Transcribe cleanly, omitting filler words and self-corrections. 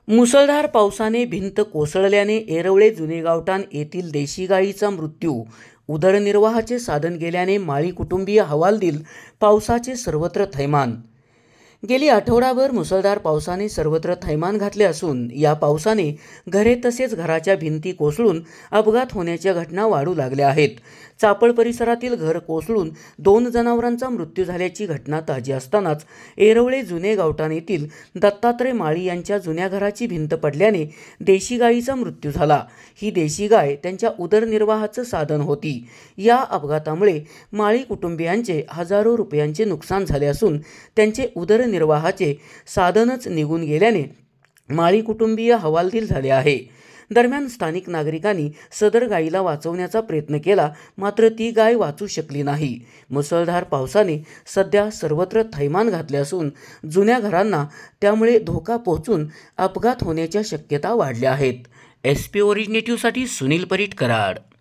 मुसळधार पावसाने भिंत कोसळल्याने येरवळे जुने गावठाण येथील देशी गाईचा मृत्यू. उदरनिर्वाहाचे साधन गेल्याने माळी कुटुंबीय हवालदिल. पावसाचे सर्वत्र थैमान. गेली आठवडाभर मुसळधार पावसाने सर्वत्र थैमान घातले असून या पावसाने घरे तसेच घराच्या भिंती कोसळून अपघात होण्याच्या घटना वाढू लागल्या आहेत. चापळ परिसरातील घर कोसळून 2 जनावरांचा मृत्यू झाल्याची घटना ताजी असतानाच येरवळे जुने गावठाण येथील दत्तात्रय माळी यांच्या जुन्या घराची भिंत पडल्याने देशी गायीचा मृत्यू झाला. ही देशी गाय त्यांच्या उदरनिर्वाहाचं साधन होती. या अपघातामुळे माळी कुटुंबियांचे हजारो रुपयांचे नुकसान झाले असून त्यांचे उदरनिर्वाहाचे साधनच निघून गेल्याने माळी कुटुंबीय हवालदिल झाले आहे. दरम्यान स्थानिक नागरिकांनी सदर गायीला वाचवण्याचा प्रयत्न केला, मात्र ती गाय वाचू शकली नाही. मुसळधार पावसाने सध्या सर्वत्र थैमान घातले असून जुन्या घरांना त्यामुळे धोका पोहोचून अपघात होण्याच्या शक्यता वाढल्या आहेत. SP ओरिजिनेटिव्हसाठी सुनील परीट, कराड.